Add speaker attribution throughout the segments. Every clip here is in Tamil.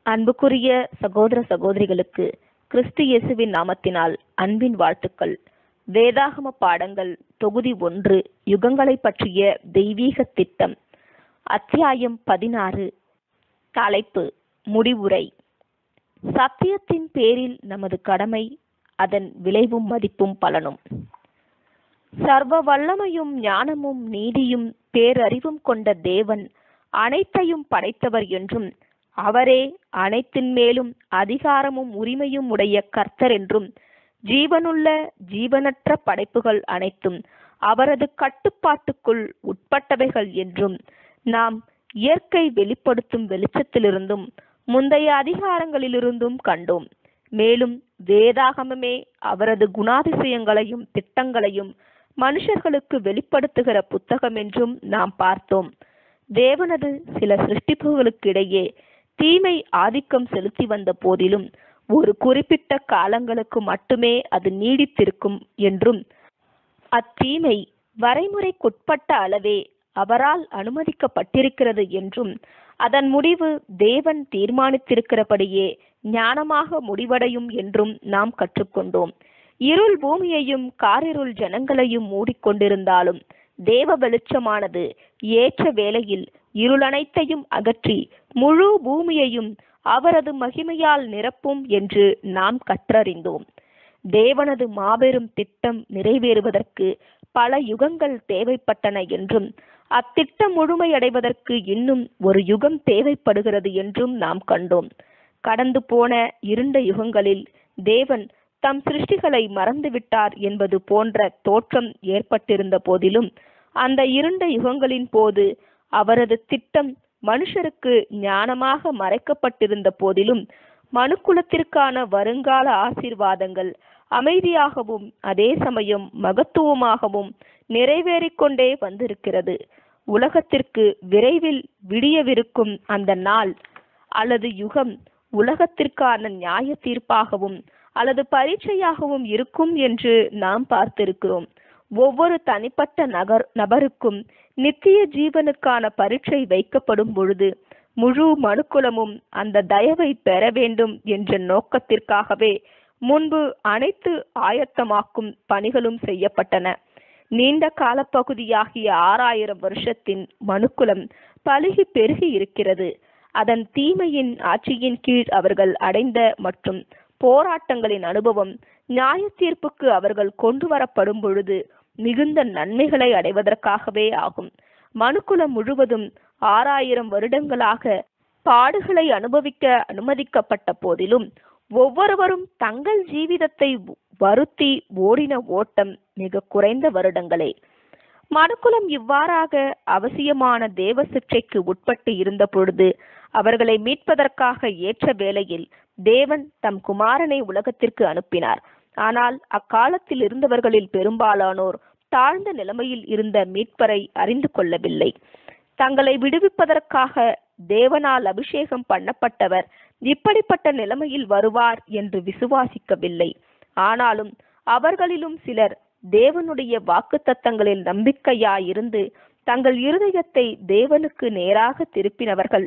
Speaker 1: அன்புக்குரிய சகோதர சகோதரிகளுக்கு கிறிஸ்து இயேசுவின் நாமத்தினால் அன்பின் வாழ்த்துக்கள். வேதாகம பாடங்கள் தொகுதி 1, யுகங்களை பற்றிய தெய்வீக திட்டம், அத்தியாயம் 16. தலைப்பு: முடிவுரை. சத்தியத்தின் பேரில் நமது கடமை, அதன் விளைவும் மதிப்பும் பலனும். சர்வ வல்லமையும் ஞானமும் நீதியும் பேரறிவும் கொண்ட தேவன் அனைத்தையும் படைத்தவர் என்றும், அவரே அனைத்தின் மேலும் அதிகாரமும் உரிமையும் உடைய கர்த்தர் என்றும், ஜீவனுள்ள ஜீவனற்ற படைப்புகள் அனைத்தும் அவரது கட்டுப்பாட்டுக்குள் உட்பட்டவைகள் என்றும் நாம் இயற்கை வெளிப்படுத்தும் வெளிச்சத்திலிருந்தும் முந்தைய அதிகாரங்களிலிருந்தும் கண்டோம். மேலும் வேதாகமமே அவரது குணாதிசயங்களையும் திட்டங்களையும் மனுஷர்களுக்கு வெளிப்படுத்துகிற புத்தகம் என்றும் நாம் பார்த்தோம். தேவனது சில சிருஷ்டிப்புகளுக்கிடையே தீமை ஆதிக்கம் செலுத்தி வந்த போதிலும் ஒரு குறிப்பிட்ட காலங்களுக்கு மட்டுமே அது நீடித்திருக்கும் என்றும், அத்தீமை வரைமுறைக்குட்பட்ட அளவே அவரால் அனுமதிக்கப்பட்டிருக்கிறது என்றும், அதன் முடிவு தேவன் தீர்மானித்திருக்கிறபடியே ஞானமாக முடிவடையும் என்றும் நாம் கற்றுக்கொண்டோம். இருள் பூமியையும் காரிருள் ஜனங்களையும் மூடிக்கொண்டிருந்தாலும் தேவ வெளிச்சமானது ஏற்ற வேளையில் இருளனைத்தையும் அகற்றி முழு பூமியையும் அவரது மகிமையால் நிரப்பும் என்று நாம் கற்றறிந்தோம். தேவனது மாபெரும் திட்டம் நிறைவேறுவதற்கு பல யுகங்கள் தேவைப்பட்டன என்றும், அத்திட்டம் முழுமையடைவதற்கு இன்னும் ஒரு யுகம் தேவைப்படுகிறது என்றும் நாம் கண்டோம். கடந்து போன இருண்ட யுகங்களில் தேவன் தம் சிருஷ்டிகளை மறந்துவிட்டார் என்பது போன்ற தோற்றம் ஏற்பட்டிருந்த போதிலும், அந்த இருண்ட யுகங்களின் போது அவரது திட்டம் மனுஷருக்கு ஞானமாக மறைக்கப்பட்டிருந்த போதிலும், மனுக்குலத்திற்கான வருங்கால ஆசீர்வாதங்கள் அமைதியாகவும் அதே சமயம் மகத்துவமாகவும் நிறைவேறிக்கொண்டே வந்திருக்கிறது. உலகத்திற்கு விரைவில் விடியவிருக்கும் அந்த நாள் அல்லது யுகம் உலகத்திற்கான நியாய தீர்ப்பாகவும் அல்லது பரீட்சையாகவும் இருக்கும் என்று நாம் பார்த்திருக்கிறோம். ஒவ்வொரு தனிப்பட்ட நபருக்கும் நித்திய ஜீவனுக்கான பரீட்சை வைக்கப்படும் பொழுது முழு மனுக்குலமும் அந்த தயவை பெற வேண்டும் என்ற நோக்கத்திற்காகவே முன்பு அனைத்து ஆயத்தமாக்கும் பணிகளும் செய்யப்பட்டன. நீண்ட காலப்பகுதியாகிய 6000 வருஷத்தின் மனுக்குலம் பலுகி பெருகி இருக்கிறது. அதன் தீமையின் ஆட்சியின் கீழ் அவர்கள் அடைந்த மற்றும் போராட்டங்களின் அனுபவம் நியாய தீர்ப்புக்கு அவர்கள் கொண்டு வரப்படும் பொழுது மிகுந்த நன்மைகளை அடைவதற்காகவே ஆகும். மனுக்குலம் முழுவதும் 6000 வருடங்களாக பாடுகளை அனுபவிக்க அனுமதிக்கப்பட்ட போதிலும், ஒவ்வொருவரும் தங்கள் ஜீவிதத்தை வருத்தி ஓடின ஓட்டம் மிக குறைந்த வருடங்களே. மனுக்குலம் இவ்வாறாக அவசியமான தேவ சிக்ஷைக்கு உட்பட்டு இருந்த பொழுது அவர்களை மீட்பதற்காக ஏற்ற வேளையில் தேவன் தம் குமாரனை உலகத்திற்கு அனுப்பினார். ஆனால் அக்காலத்தில் இருந்தவர்களில் பெரும்பாலானோர் தாழ்ந்த நிலைமையில் இருந்த மீட்பரை அறிந்து கொள்ளவில்லை. தங்களை விடுவிப்பதற்காக தேவனால் அபிஷேகம் பண்ணப்பட்டவர் இப்படிப்பட்ட நிலைமையில் வருவார் என்று விசுவாசிக்கவில்லை. ஆனாலும் அவர்களிலும் சிலர் தேவனுடைய வாக்குத்தத்தங்களில் நம்பிக்கையாயிருந்து தங்கள் இருதயத்தை தேவனுக்கு நேராக திருப்பினவர்கள்.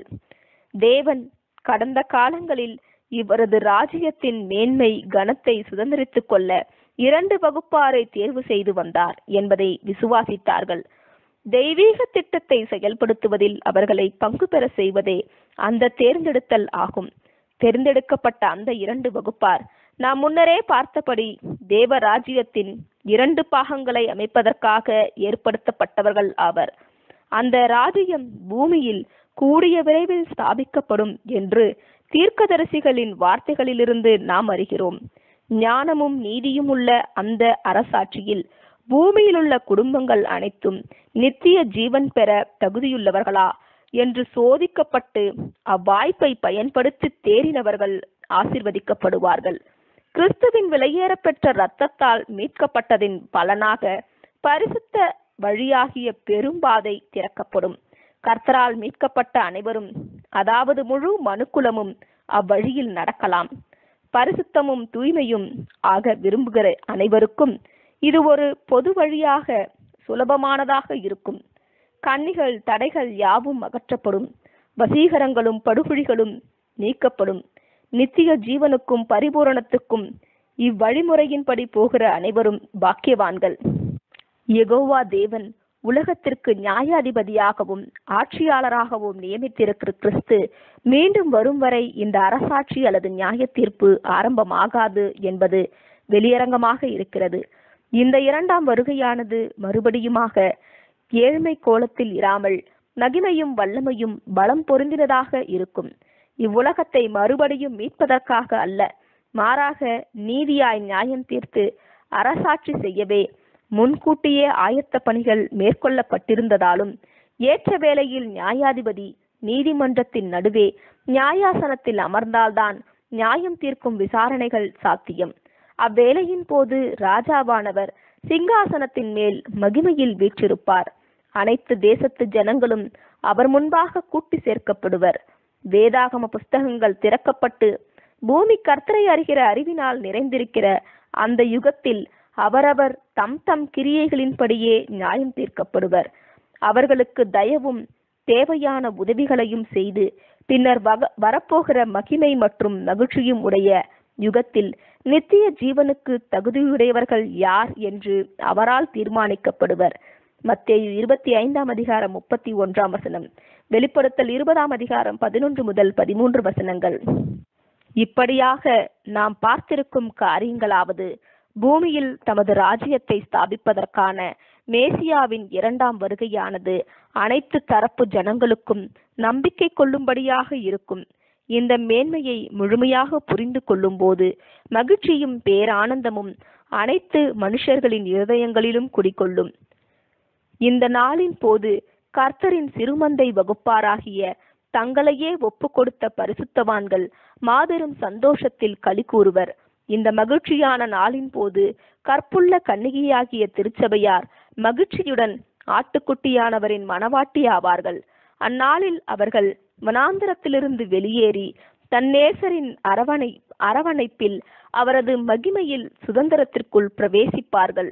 Speaker 1: தேவன் கடந்த காலங்களில் இவரது ராஜ்யத்தின் மேன்மை கனத்தை சுதந்திரித்துக் கொள்ள 2 வகுப்பாரை தேர்வு செய்து வந்தார் என்பதை விசுவாசித்தார்கள். தெய்வீக திட்டத்தை செயல்படுத்துவதில் அவர்களை பங்கு பெற செய்வதே அந்த தேர்ந்தெடுத்தல் ஆகும். தேர்ந்தெடுக்கப்பட்ட அந்த 2 வகுப்பார் நாம் முன்னரே பார்த்தபடி தேவ ராஜ்யத்தின் 2 பாகங்களை அமைப்பதற்காக ஏற்படுத்தப்பட்டவர்கள் ஆவர். அந்த ராஜ்யம் பூமியில் கூடிய விரைவில் ஸ்தாபிக்கப்படும் என்று தீர்க்கதரிசிகளின் வார்த்தைகளிலிருந்து நாம் அறிகிறோம். ஞானமும் நீதியும் உள்ள அந்த அரசாட்சியில் பூமியில் உள்ள குடும்பங்கள் அனைத்தும் நித்திய ஜீவன் பெற தகுதியுள்ளவர்களா என்று சோதிக்கப்பட்டு அவ்வாய்ப்பை பயன்படுத்தி தேறினவர்கள் ஆசீர்வதிக்கப்படுவார்கள். கிறிஸ்துவின் விலையேறப்பெற்ற இரத்தத்தால் மீட்கப்பட்டதின் பலனாக பரிசுத்த வழியாகிய பெரும்பாதை திறக்கப்படும். கர்த்தரால் மீட்கப்பட்ட அனைவரும், அதாவது முழு மனுக்குலமும் அவ்வழியில் நடக்கலாம். பரிசுத்தமும் தூய்மையும் ஆக விரும்புகிற அனைவருக்கும் இது ஒரு பொது வழியாக சுலபமானதாக இருக்கும். கண்ணிகள் தடைகள் யாவும் அகற்றப்படும். வசீகரங்களும் படுகுழிகளும் நீக்கப்படும். நித்திய ஜீவனுக்கும் பரிபூரணத்துக்கும் இவ்வழிமுறையின்படி போகிற அனைவரும் பாக்கியவான்கள். யெகோவா தேவன் உலகத்திற்கு நியாயாதிபதியாகவும் ஆட்சியாளராகவும் நியமித்திருக்கிற கிறிஸ்து மீண்டும் வரும் வரை இந்த அரசாட்சி அல்லது நியாய தீர்ப்பு ஆரம்பமாகாது என்பது வெளியரங்கமாக இருக்கிறது. இந்த இரண்டாம் வருகையானது மறுபடியுமாக ஏழ்மை கோலத்தில் இராமல் மகிமையும் வல்லமையும் பலம் பொருந்தினதாக இருக்கும். இவ்வுலகத்தை மறுபடியும் மீட்பதற்காக அல்ல, மாறாக நீதியாய் நியாயம் தீர்த்து அரசாட்சி செய்யவே முன்கூட்டியே ஆயத்த பணிகள் மேற்கொள்ளப்பட்டிருந்ததாலும் ஏற்ற வேளையில் நியாயாதிபதி நீதிமன்றத்தின் நடுவே நியாயாசனத்தில் அமர்ந்தால்தான் நியாயம் தீர்க்கும் விசாரணைகள் சாத்தியம். அவ்வேளையின் போது ராஜாவானவர் சிங்காசனத்தின் மேல் மகிமையில் வீற்றிருப்பார். அனைத்து தேசத்து ஜனங்களும் அவர் முன்பாக கூட்டி சேர்க்கப்படுவர். வேதாகம புஸ்தகங்கள் திறக்கப்பட்டு பூமி கர்த்தரை அறிகிற அறிவினால் நிறைந்திருக்கிற அந்த யுகத்தில் அவரவர் தம் தம் கிரியைகளின்படியே நியாயம் தீர்க்கப்படுவர். அவர்களுக்கு தயவும் தேவையான உதவிகளையும் செய்து பின்னர் வரப்போகிற மகிமை மற்றும் மகிழ்ச்சியும் உடைய யுகத்தில் நித்திய ஜீவனுக்கு தகுதியுடையவர்கள் யார் என்று அவரால் தீர்மானிக்கப்படுவர். மத்தேயு 25 அதிகாரம் 31 வெளிப்படுத்தல் 20 அதிகாரம் 11 முதல் 13 வசனங்கள். இப்படியாக நாம் பார்த்திருக்கும் காரியங்களாவது, பூமியில் தமது ராஜ்யத்தை ஸ்தாபிப்பதற்கான மேசியாவின் இரண்டாம் வருகையானது அனைத்து தரப்பு ஜனங்களுக்கும் நம்பிக்கை கொள்ளும்படியாக இருக்கும். இந்த மேன்மையை முழுமையாக புரிந்து கொள்ளும் போது மகிழ்ச்சியும் பேரானந்தமும் அனைத்து மனுஷர்களின் இருதயங்களிலும் குடிகொள்ளும். இந்த நாளின் போது கர்த்தரின் சிறுமந்தை வகுப்பாராகிய தங்களையே ஒப்பு கொடுத்த பரிசுத்தவான்கள் மாபெரும் சந்தோஷத்தில் களி கூறுவர். இந்த மகிழ்ச்சியான நாளின் போது கற்புள்ள கன்னிகையாகிய திருச்சபையார் மகிழ்ச்சியுடன் ஆட்டுக்குட்டியானவரின் மணவாட்டி ஆவார்கள். அந்நாளில் அவர்கள் வனாந்தரத்திலிருந்து வெளியேறி தன்னேசரின் அரவணைப்பில் அவரது மகிமையில் சுதந்திரத்திற்குள் பிரவேசிப்பார்கள்.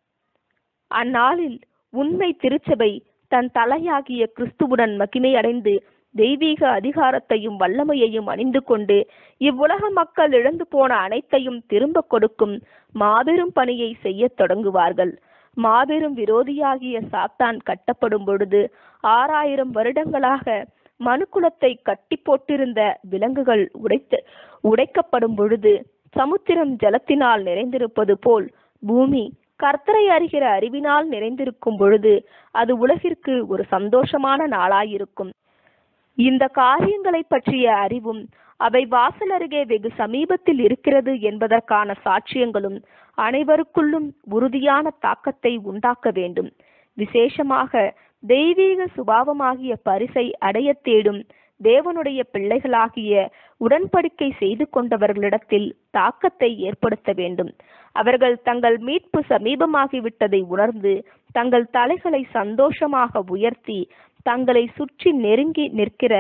Speaker 1: அந்நாளில் உண்மை திருச்சபை தன் தலையாகிய கிறிஸ்துவுடன் மகிமை அடைந்து தெய்வீக அதிகாரத்தையும் வல்லமையையும் அணிந்து கொண்டு இவ்வுலக மக்கள் இழந்து போன அனைத்தையும் திரும்ப கொடுக்கும் மாபெரும் பணியை செய்ய தொடங்குவார்கள். மாபெரும் விரோதியாகிய சாத்தான் கட்டப்படும் பொழுது 6000 வருடங்களாக மனுக்குலத்தை கட்டி போட்டிருந்த விலங்குகள் உடைக்கப்படும் பொழுது சமுத்திரம் ஜலத்தினால் நிறைந்திருப்பது போல் பூமி கர்த்தரை அறிகிற அறிவினால் நிறைந்திருக்கும் பொழுது அது உலகிற்கு ஒரு சந்தோஷமான நாளாயிருக்கும். இந்த காரியங்களை பற்றிய அறிவும் அவை வாசல் அருகே வெகு சமீபத்தில் இருக்கிறது என்பதற்கான சாட்சியங்களும் அனைவருக்குள்ளும் உறுதியான தாக்கத்தை உண்டாக்க வேண்டும். விசேஷமாக தெய்வீக சுபாவமாகிய பரிசை அடைய தேடும் தேவனுடைய பிள்ளைகளாகிய உடன்படிக்கை செய்து கொண்டவர்களிடத்தில் தாக்கத்தை ஏற்படுத்த வேண்டும். அவர்கள் தங்கள் மீட்பு சமீபமாகிவிட்டதை உணர்ந்து தங்கள் தலைகளை சந்தோஷமாக உயர்த்தி தங்களை சுற்றி நெருங்கி நிற்கிற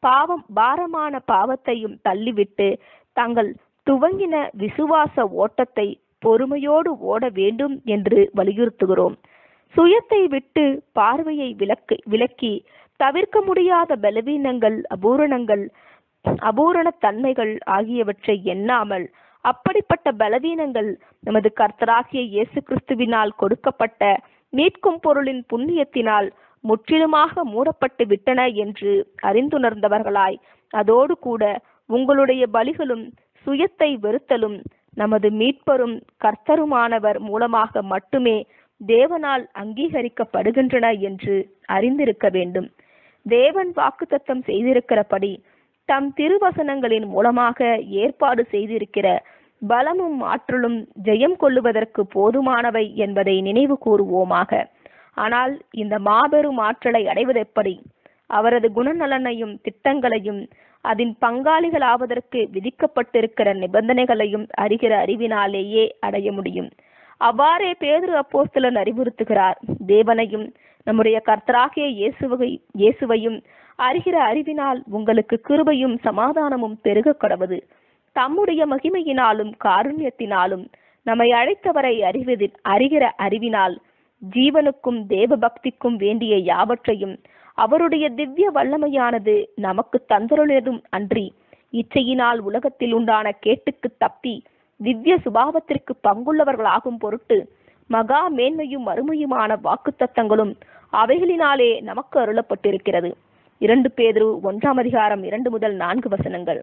Speaker 1: பாரமான பாவத்தையும் தள்ளிவிட்டு தங்கள் துவங்கின விசுவாச ஓட்டத்தை பொறுமையோடு ஓட வேண்டும் என்று வலியுறுத்துகிறோம். சுயத்தை விட்டு பார்வையை விலக்கி தவிர்க்க முடியாத பலவீனங்கள், அபூரண தன்மைகள் ஆகியவற்றை எண்ணாமல் அப்படிப்பட்ட பலவீனங்கள் நமது கர்த்தராகிய இயேசு கிறிஸ்துவினால் கொடுக்கப்பட்ட மீட்கும் பொருளின் புண்ணியத்தினால் முற்றிலுமாக மூடப்பட்டு விட்டன என்று அறிந்துணர்ந்தவர்களாய், அதோடு கூட உங்களுடைய பலிகளும் சுயத்தை வெறுத்தலும் நமது மீட்பரும் கர்த்தருமானவர் மூலமாக மட்டுமே தேவனால் அங்கீகரிக்கப்படுகின்றன என்று அறிந்திருக்க வேண்டும். தேவன் வாக்குத்தத்தம் செய்திருக்கிறபடி தம் திருவசனங்களின் மூலமாக ஏற்பாடு செய்திருக்கிற பலமும் ஆற்றலும் ஜெயம் கொள்ளுவதற்கு போதுமானவை என்பதை நினைவு கூறுவோமாக. ஆனால் இந்த மாபெரும் ஆற்றலை அடைவதெப்படி? அவரது குணநலனையும் திட்டங்களையும் அதன் பங்காளிகளாவதற்கு விதிக்கப்பட்டிருக்கிற நிபந்தனைகளையும் அறிகிற அறிவினாலேயே அடைய முடியும். அவ்வாறே பேதுரு அப்போஸ்தலன் அறிவுறுத்துகிறார். தேவனையும் நம்முடைய கர்த்தராகிய இயேசுவையும் அறிகிற அறிவினால் உங்களுக்கு கிருபையும் சமாதானமும் பெருக கடவது. தம்முடைய மகிமையினாலும் காருண்யத்தினாலும் நம்மை அழைத்தவரை அறிகிற அறிவினால் ஜீவனுக்கும் தேவ பக்திக்கும் வேண்டிய யாவற்றையும் அவருடைய திவ்ய வல்லமையானது நமக்கு தந்தருளதும் அன்றி இச்சையினால் உலகத்தில் உண்டான கேட்டுக்கு தப்பி திவ்ய சுபாவத்திற்கு பங்குள்ளவர்களாகும் பொருட்டு மகா மேன்மையும் அருமையுமான வாக்குத்தத்தங்களும் அவைகளினாலே நமக்கு அருளப்பட்டிருக்கிறது. 2 பேதுரு 1 2 முதல் 4 வசனங்கள்.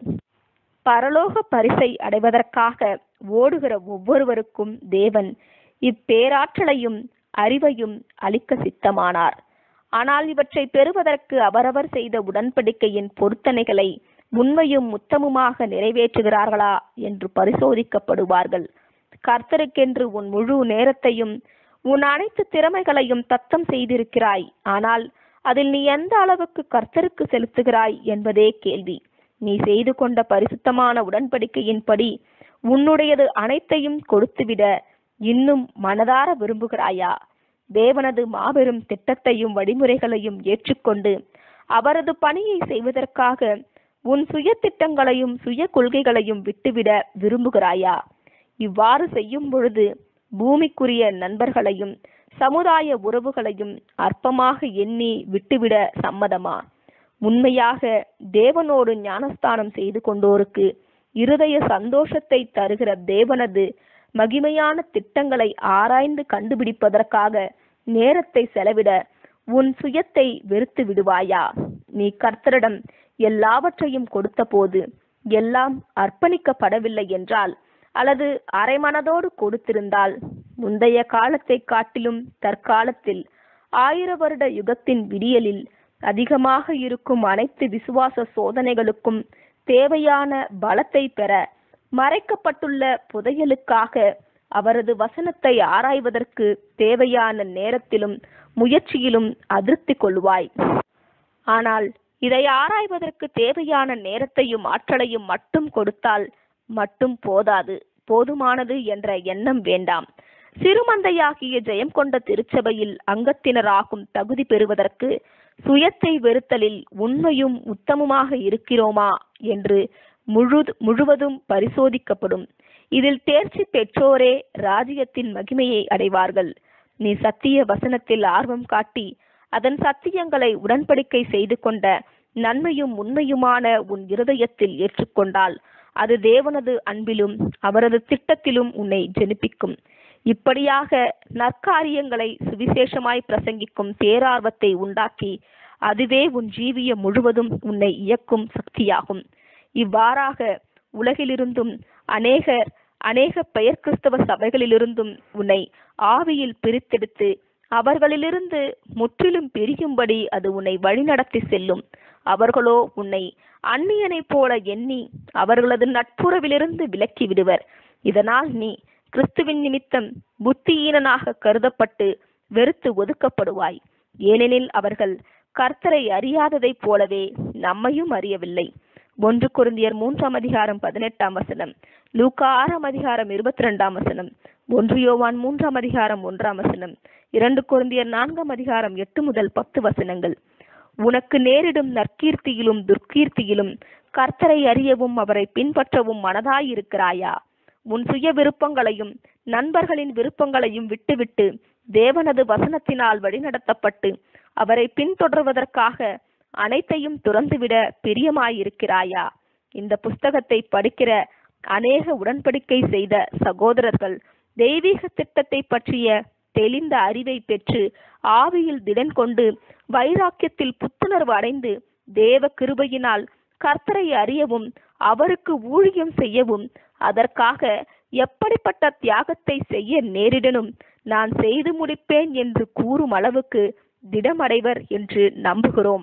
Speaker 1: பரலோக பரிசை அடைவதற்காக ஓடுகிற ஒவ்வொருவருக்கும் தேவன் இப்பேராற்றலையும் அறிவையும் அளிக்க சித்தமானார். ஆனால் இவற்றை பெறுவதற்கு அவரவர் செய்த உடன்படிக்கையின் பொருத்தனைகளை உண்மையும் உத்தமுமாக நிறைவேற்றுகிறார்களா என்று பரிசோதிக்கப்படுவார்கள். கர்த்தருக்கென்று உன் முழு நேரத்தையும் உன் அனைத்து திறமைகளையும் தத்தம் செய்திருக்கிறாய். ஆனால் அதில் நீ எந்த அளவுக்கு கர்த்தருக்கு செலுத்துகிறாய் என்பதே கேள்வி. நீ செய்து கொண்ட பரிசுத்தமான உடன்படிக்கையின்படி உன்னுடையது அனைத்தையும் கொடுத்துவிட இன்னும் மனதார விரும்புகிறாயா? தேவனது மாபெரும் திட்டத்தையும் வழிமுறைகளையும் ஏற்றுக்கொண்டு அவரது பணியை செய்வதற்காக உன் சுய திட்டங்களையும் சுய கொள்கைகளையும் விட்டுவிட விரும்புகிறாயா? இவ்வாறு செய்யும் பொழுது பூமிக்குரிய நண்பர்களையும் சமுதாய உறவுகளையும் அற்பமாக எண்ணி விட்டுவிட சம்மதமா? உண்மையாக தேவனோடு ஞானஸ்தானம் செய்து கொண்டோருக்கு இருதய சந்தோஷத்தை தருகிற தேவனது மகிமையான திட்டங்களை ஆராய்ந்து கண்டுபிடிப்பதற்காக நேரத்தை செலவிட உன் சுயத்தை வெறுத்து விடுவாயா? நீ கர்த்தரிடம் எல்லாவற்றையும் கொடுத்த போது எல்லாம் அர்ப்பணிக்கப்படவில்லை என்றால், அல்லது அரைமனதோடு கொடுத்திருந்தால், முந்தைய காலத்தை காட்டிலும் தற்காலத்தில் 1000 வருட யுகத்தின் விடியலில் அதிகமாக இருக்கும் அனைத்து விசுவாச சோதனைகளுக்கும் தேவையான பலத்தை பெற மறைக்கப்பட்டுள்ள புதையலுக்காக அவரது வசனத்தை ஆராய்வதற்கு தேவையான நேரத்திலும் முயற்சியிலும் அதிருப்தி கொள்வாய். ஆனால் இதை ஆராய்வதற்கு தேவையான நேரத்தையும் ஆற்றலையும் மட்டும் கொடுத்தால் மட்டும் போதுமானது என்ற எண்ணம் வேண்டாம். சிறுமந்தையாகிய ஜெயம் கொண்ட திருச்சபையில் அங்கத்தினராகும் தகுதி பெறுவதற்கு சுயத்தை வெறுத்தலில் உண்மையும் உத்தமுமாக இருக்கிறோமா என்று முழுவதும் பரிசோதிக்கப்படும். இதில் தேர்ச்சி பெற்றோரே ராஜ்யத்தின் மகிமையை அடைவார்கள். நீ சத்திய வசனத்தில் ஆர்வம் காட்டி அதன் சத்தியங்களை உடன்படிக்கை செய்து கொண்ட நன்மையும் உண்மையுமான உன் இருதயத்தில் ஏற்றுக்கொண்டால் அது தேவனது அன்பிலும் அவரது திட்டத்திலும் உன்னை ஜெனிப்பிக்கும். இப்படியாக நற்காரியங்களை சுவிசேஷமாய் பிரசங்கிக்கும் பேரார்வத்தை உண்டாக்கி அதுவே உன் ஜீவியம் முழுவதும் உன்னை இயக்கும் சக்தியாகும். இவ்வாறாக உலகிலிருந்தும் அநேக பெயர் கிறிஸ்தவ சபைகளிலிருந்தும் உன்னை ஆவியில் பிரித்தெடுத்து அவர்களிலிருந்து முற்றிலும் பிரியும்படி அது உன்னை வழிநடத்தி செல்லும். அவர்களோ உன்னை அந்நியனைப் போல எண்ணி அவர்களது நட்புறவிலிருந்து விலக்கி விடுவர். இதனால் நீ கிறிஸ்துவின் நிமித்தம் புத்தியீனனாக கருதப்பட்டு வெறுத்து ஒதுக்கப்படுவாய். ஏனெனில் அவர்கள் கர்த்தரை அறியாததைப் போலவே நம்மையும் அறியவில்லை. 1 கொரிந்தியர் 3:18 லூக்கா 6:22 1 யோவான் 3:1 2 கொரிந்தியர் 4:8 முதல் 10 உனக்கு நேரிடும் நற்கீர்த்தியிலும் துர்க்கீர்த்தியிலும் கர்த்தரை அறியவும் அவரை பின்பற்றவும் மனதாயிருக்கிறாயா? உன் சுய விருப்பங்களையும் நண்பர்களின் விருப்பங்களையும் விட்டுவிட்டு தேவனது வசனத்தினால் வழிநடத்தப்பட்டு அவரை பின்தொடர்வதற்காக அனைத்தையும் துறந்துவிட பிரியமாயிருக்கிறாயா? இந்த புஸ்தகத்தை படிக்கிற அநேக உடன்படிக்கை செய்த சகோதரர்கள் தெய்வீக திட்டத்தை பற்றிய தெளிந்த அறிவை பெற்று ஆவியில் திடன் கொண்டு வைராக்கியத்தில் புத்துணர்வு அடைந்து தேவ கிருபையினால் கர்த்தரை அறியவும் அவருக்கு ஊழியம் செய்யவும் அதற்காக எப்படிப்பட்ட தியாகத்தை செய்ய நேரிடனும் நான் செய்து முடிப்பேன் என்று கூறும் அளவுக்கு திடமடைவர் என்று நம்புகிறோம்.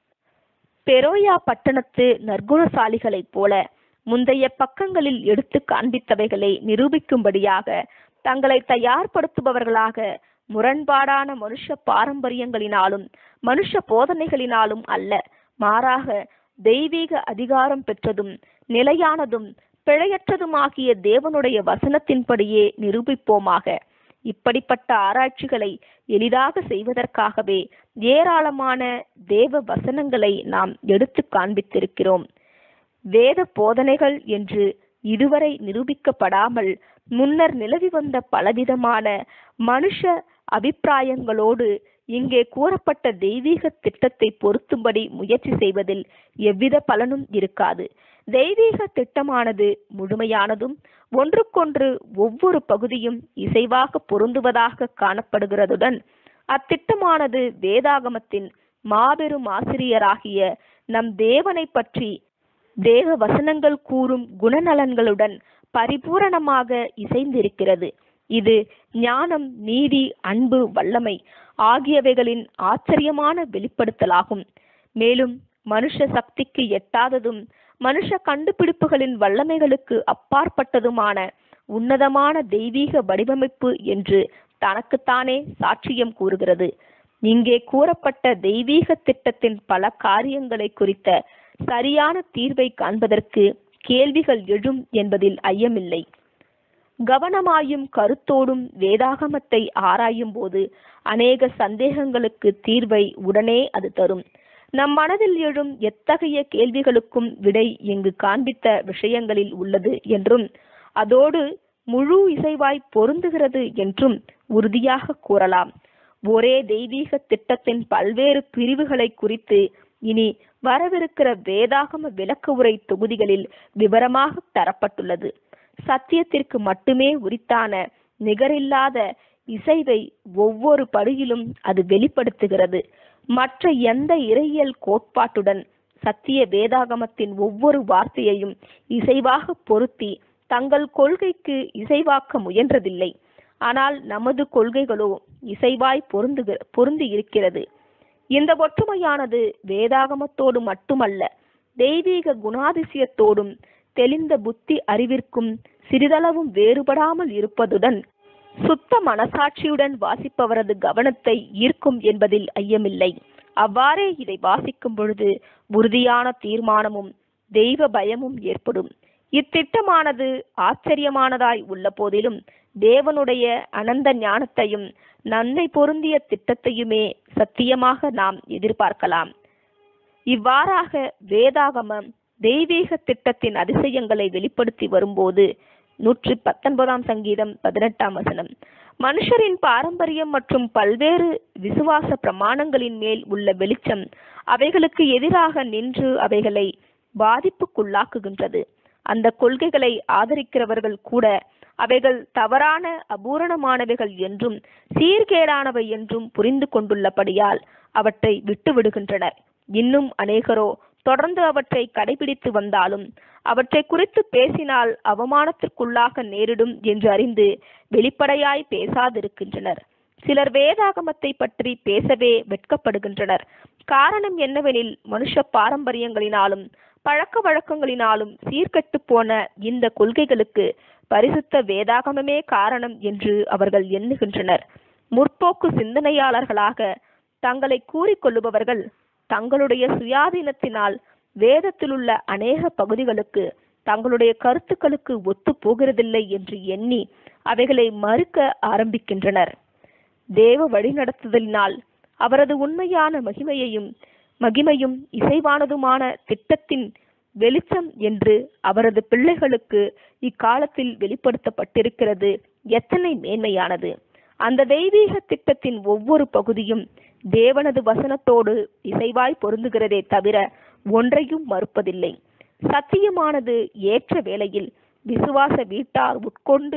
Speaker 1: பெரோயா பட்டணத்து நற்குணசாலிகளைப் போல முந்தைய பக்கங்களில் எடுத்து காண்பித்தவைகளை நிரூபிக்கும்படியாக தங்களை தயார்படுத்துபவர்களாக முரண்பாடான மனுஷ பாரம்பரியங்களினாலும் மனுஷ போதனைகளினாலும் அல்ல, மாறாக தெய்வீக அதிகாரம் பெற்றதும் நிலையானதும் பிழையற்றதுமாகிய தேவனுடைய வசனத்தின்படியே நிரூபிப்போமாக. இப்படிப்பட்ட ஆராய்ச்சிகளை எளிதாக செய்வதற்காகவே ஏராளமான தேவ வசனங்களை நாம் எடுத்து காண்பித்திருக்கிறோம். வேத போதனைகள் என்று இதுவரை நிரூபிக்கப்படாமல் முன்னர் நிலவி வந்த பலவிதமான மனுஷ அபிப்பிராயங்களோடு இங்கே கூறப்பட்ட தெய்வீக திட்டத்தை பொருத்தும்படி முயற்சி செய்வதில் எவ்வித பலனும் இருக்காது. தெய்வீக திட்டமானது முழுமையானதும் ஒன்றுக்கொன்று ஒவ்வொரு பகுதியும் இசைவாக பொருந்துவதாக காணப்படுகிறதுடன் அத்திட்டமானது வேதாகமத்தின் மாபெரும் ஆசிரியராகிய நம் தேவனை பற்றி தேவ வசனங்கள் கூறும் குணநலன்களுடன் பரிபூரணமாக இசைந்திருக்கிறது. இது ஞானம், நீதி, அன்பு, வல்லமை ஆகியவைகளின் ஆச்சரியமான வெளிப்படுத்தலாகும். மேலும் மனுஷ சக்திக்கு எட்டாததும் மனுஷ கண்டுபிடிப்புகளின் வல்லமைகளுக்கு அப்பாற்பட்டதுமான உன்னதமான தெய்வீக வடிவமைப்பு என்று தனக்குத்தானே சாட்சியம் கூறுகிறது. இங்கே கூறப்பட்ட தெய்வீக திட்டத்தின் பல காரியங்களை குறித்த சரியான தீர்வை காண்பதற்கு கேள்விகள் எழும் என்பதில் ஐயமில்லை. கவனமாயும் கருத்தோடும் வேதாகமத்தை ஆராயும் போது அநேக சந்தேகங்களுக்கு தீர்வை உடனே அது தரும். நம் மனதில் எழும் எத்தகைய கேள்விகளுக்கும் விடை இங்கு காண்பித்த விஷயங்களில் உள்ளது என்றும் அதோடு முழு இசைவாய் பொருந்துகிறது என்றும் உறுதியாக கூறலாம். ஒரே தெய்வீக திட்டத்தின் பல்வேறு பிரிவுகளை குறித்து இனி வரவிருக்கிற வேதாகம விளக்க உரை தொகுதிகளில் விவரமாக தரப்பட்டுள்ளது. சத்தியத்திற்கு மட்டுமே உரித்தான நிகரில்லாத இசைவை ஒவ்வொரு படியிலும் அது வெளிப்படுத்துகிறது. மற்ற எந்த இறையியல் கோட்பாட்டுடன் சத்திய வேதாகமத்தின் ஒவ்வொரு வார்த்தையையும் இசைவாக பொருத்தி தங்கள் கொள்கைக்கு இசைவாக்க முயன்றதில்லை. ஆனால் நமது கொள்கைகளோ இசைவாய் பொருந்தி இருக்கிறது. இந்த ஒற்றுமையானது வேதாகமத்தோடு மட்டுமல்ல, தெய்வீக குணாதிசயத்தோடும் தெளிந்த புத்தி அறிவிற்கும் சிறிதளவும் வேறுபடாமல் இருப்பதுடன் சுத்த மனசாட்சியுடன் வாசிப்பவரது கவனத்தை ஈர்க்கும் என்பதில் ஐயமில்லை. அவ்வாறே இதை வாசிக்கும் பொழுது உறுதியான தீர்மானமும் தெய்வ பயமும் ஏற்படும். இத்திட்டமானது ஆச்சரியமானதாய் உள்ள போதிலும் தேவனுடைய அனந்த ஞானத்தையும் நன்மை பொருந்திய திட்டத்தையுமே சத்தியமாக நாம் எதிர்பார்க்கலாம். இவ்வாறாக வேதாகமம் தெய்வீக திட்டத்தின் அதிசயங்களை வெளிப்படுத்தி வரும்போது 119 சங்கீதம் 18 வசனம் மனுஷரின் பாரம்பரியம் மற்றும் பல்வேறு விசுவாச பிரமாணங்களின் மேல் உள்ள வெளிச்சம் அவைகளுக்கு எதிராக நின்று அவைகளை பாதிப்புக்குள்ளாக்குகின்றது. அந்த கொள்கைகளை ஆதரிக்கிறவர்கள் கூட அவைகள் தவறான, அபூரணமானவைகள் என்றும் சீர்கேடானவை என்றும் புரிந்து கொண்டுள்ளபடியால் அவற்றை விட்டுவிடுகின்றனர். இன்னும் அநேகரோ தொடர்ந்து அவற்றை கடைபிடித்து வந்தாலும் அவற்றை குறித்து பேசினால் அவமானத்திற்குள்ளாக நேரிடும் என்று அறிந்து வெளிப்படையாய் பேசாதிருக்கின்றனர். சிலர் வேதாகமத்தை பற்றி பேசவே வெட்கப்படுகின்றனர். காரணம் என்னவெனில், மனுஷ பாரம்பரியங்களினாலும் பழக்க வழக்கங்களினாலும் சீர்கெட்டு போன இந்த கொள்கைகளுக்கு பரிசுத்த வேதாகமமே காரணம் என்று அவர்கள் எண்ணுகின்றனர். முற்போக்கு சிந்தனையாளர்களாக தங்களை கூறிக்கொள்ளுபவர்கள் தங்களுடைய சுயாதீனத்தினால் வேதத்திலுள்ள அநேக பகுதிகளுக்கு தங்களுடைய கருத்துக்களுக்கு ஒத்து போகிறதில்லை என்று எண்ணி அவைகளை மறுக்க ஆரம்பிக்கின்றனர். தேவ வழிநடத்துதலினால் அவரது உண்மையான மகிமையும் இசைவானதுமான திட்டத்தின் வெளிச்சம் என்று அவரது பிள்ளைகளுக்கு இக்காலத்தில் வெளிப்படுத்தப்பட்டிருக்கிறது எத்தனை மேன்மையானது! அந்த தெய்வீக திட்டத்தின் ஒவ்வொரு பகுதியும் தேவனது வசனத்தோடு இசைவாய் பொருந்துகிறதே தவிர ஒன்றையும் மறுப்பதில்லை. சத்தியமானது ஏற்ற வேளையில் விசுவாச வீட்டார் உட்கொண்டு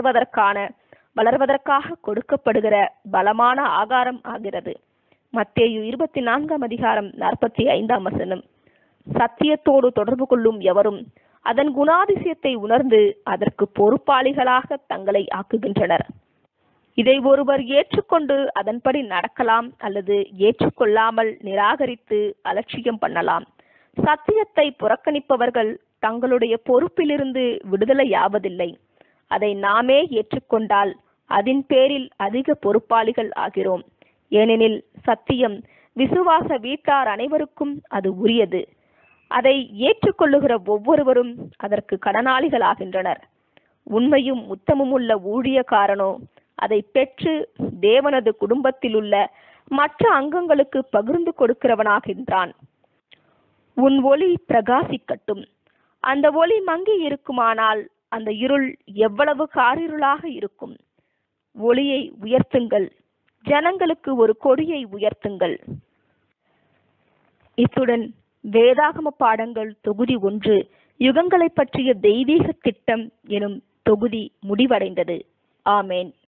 Speaker 1: வளர்வதற்காக கொடுக்கப்படுகிற பலமான ஆகாரம் ஆகிறது. மத்தேயு 24 45 வசனம். சத்தியத்தோடு தொடர்பு கொள்ளும் எவரும் அதன் குணாதிசயத்தை உணர்ந்து அதற்கு பொறுப்பாளிகளாக தங்களை ஆக்குகின்றனர். இதை ஒருவர் ஏற்றுக்கொண்டு அதன்படி நடக்கலாம் அல்லது ஏற்றுக்கொள்ளாமல் நிராகரித்து அலட்சியம் பண்ணலாம். சத்தியத்தை புறக்கணிப்பவர்கள் தங்களுடைய பொறுப்பிலிருந்து விடுதலையாவதில்லை. அதை நாமே ஏற்றுக்கொண்டால் அதன் பேரில் அதிக பொறுப்பாளிகள் ஆகிறோம். ஏனெனில் சத்தியம் விசுவாச வீட்டார் அனைவருக்கும் அது உரியது. அதை ஏற்றுக்கொள்ளுகிற ஒவ்வொருவரும் அதற்கு கடனாளிகளாகின்றனர். உண்மையும் உத்தமும் உள்ள ஊழியக்காரனோ அதை பெற்று தேவனது குடும்பத்தில் உள்ள மற்ற அங்கங்களுக்கு பகிர்ந்து கொடுக்கிறவனாகின்றான். உன் ஒளி பிரகாசிக்கட்டும். அந்த ஒளி மங்கி இருக்குமானால் அந்த இருள் எவ்வளவு காரிருளாக இருக்கும். ஒளியை உயர்த்துங்கள், ஜனங்களுக்கு ஒரு கொடியை உயர்த்துங்கள். இத்துடன் வேதாகம பாடங்கள் தொகுதி 1 யுகங்களை பற்றிய தெய்வீக திட்டம் எனும் தொகுதி முடிவடைந்தது. ஆமேன்.